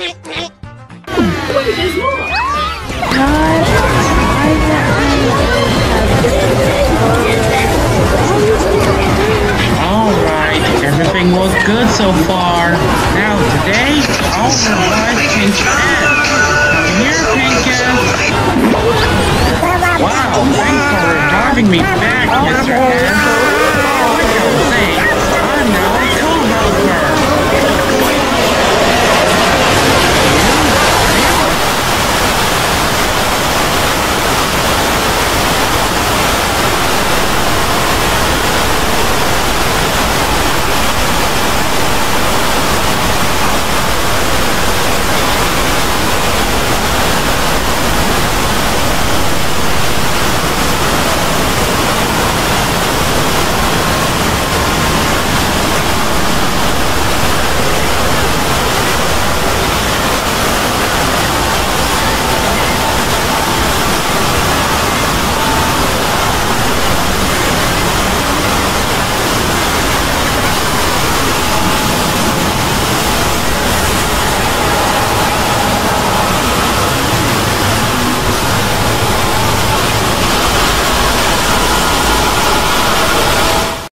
Alright, everything looks good so far. Now today, I'll revive Pink S. Come here, Pink S. Wow, thanks for reviving me back, Mr. S. Like I was saying, I'm now